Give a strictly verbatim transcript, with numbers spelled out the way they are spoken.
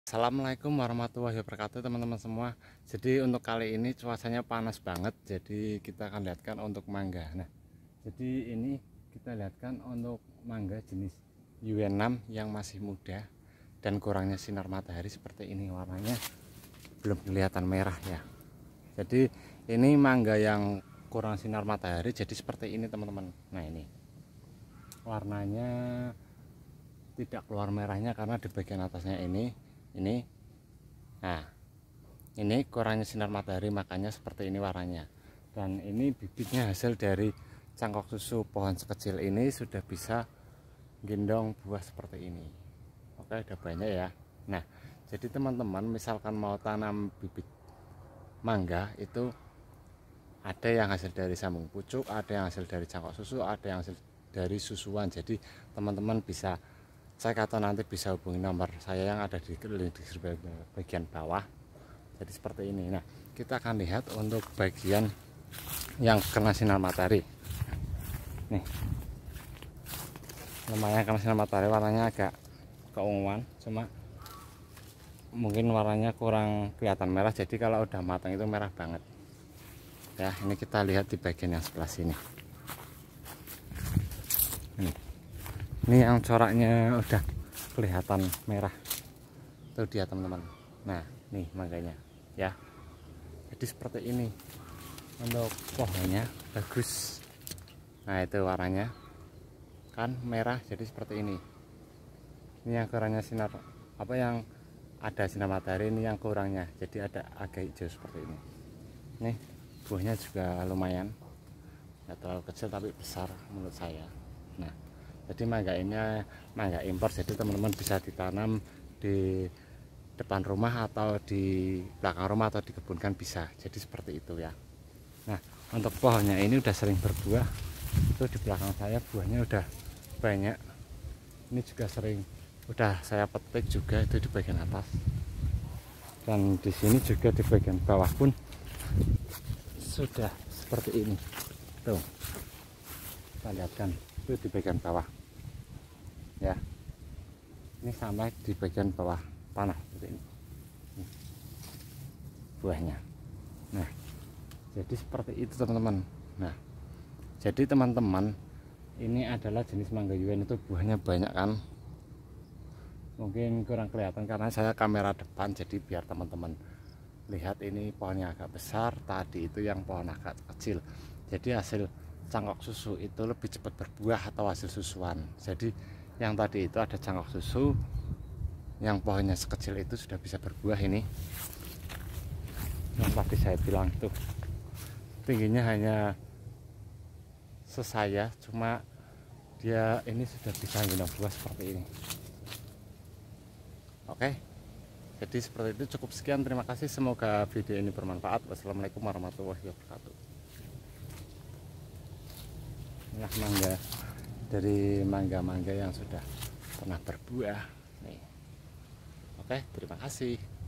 Assalamualaikum warahmatullahi wabarakatuh teman-teman semua. Jadi untuk kali ini cuacanya panas banget, jadi kita akan lihatkan untuk mangga. Nah, jadi ini kita lihatkan untuk mangga jenis U N enam yang masih muda dan kurangnya sinar matahari seperti ini. Warnanya belum kelihatan merah ya. Jadi ini mangga yang kurang sinar matahari jadi seperti ini teman-teman. Nah, ini warnanya tidak keluar merahnya karena di bagian atasnya ini ini nah ini kurangnya sinar matahari, makanya seperti ini warnanya. Dan ini bibitnya hasil dari cangkok susu pohon sekecil ini sudah bisa gendong buah seperti ini. Oke, udah banyak ya. Nah, jadi teman-teman misalkan mau tanam bibit mangga itu ada yang hasil dari sambung pucuk, ada yang hasil dari cangkok susu, ada yang hasil dari susuan. Jadi teman-teman bisa cek atau nanti bisa hubungi nomor saya yang ada di link di bagian bawah. Jadi seperti ini. Nah, kita akan lihat untuk bagian yang kena sinar matahari. Nih, lumayan kena sinar matahari, warnanya agak keunguan, cuma mungkin warnanya kurang kelihatan merah. Jadi kalau udah matang itu merah banget. Ya, ini kita lihat di bagian yang sebelah sini. Ini. Ini yang coraknya udah kelihatan merah itu dia teman-teman. Nah, nih mangganya ya, jadi seperti ini. Untuk pohonnya bagus. Nah, itu warnanya kan merah, jadi seperti ini. Ini yang kurangnya sinar, apa yang ada sinar matahari, ini yang kurangnya, jadi ada agak hijau seperti ini. Nih buahnya juga lumayan, nggak terlalu kecil tapi besar menurut saya. Nah, jadi mangga ini mangga impor, jadi teman-teman bisa ditanam di depan rumah atau di belakang rumah atau dikebunkan bisa. Jadi seperti itu ya. Nah, untuk pohonnya ini udah sering berbuah. Itu di belakang saya buahnya udah banyak. Ini juga sering udah saya petik juga itu di bagian atas. Dan di sini juga di bagian bawah pun sudah seperti ini. Tuh. Kita lihatkan itu di bagian bawah. Ya, ini sampai di bagian bawah tanah seperti ini buahnya. Nah, jadi seperti itu teman-teman. Nah, jadi teman-teman ini adalah jenis mangga U N, itu buahnya banyak kan, mungkin kurang kelihatan karena saya kamera depan, jadi biar teman-teman lihat. Ini pohonnya agak besar, tadi itu yang pohon agak kecil. Jadi hasil cangkok susu itu lebih cepat berbuah atau hasil susuan. Jadi yang tadi itu ada cangkok susu, yang pohonnya sekecil itu sudah bisa berbuah. Ini yang tadi saya bilang tuh tingginya hanya sesaya, cuma dia ini sudah bisa gendong buah seperti ini. Oke, jadi seperti itu. Cukup sekian, terima kasih, semoga video ini bermanfaat. Wassalamualaikum warahmatullahi wabarakatuh. Inilah mangga dari mangga-mangga yang sudah pernah berbuah nih. Oke, terima kasih.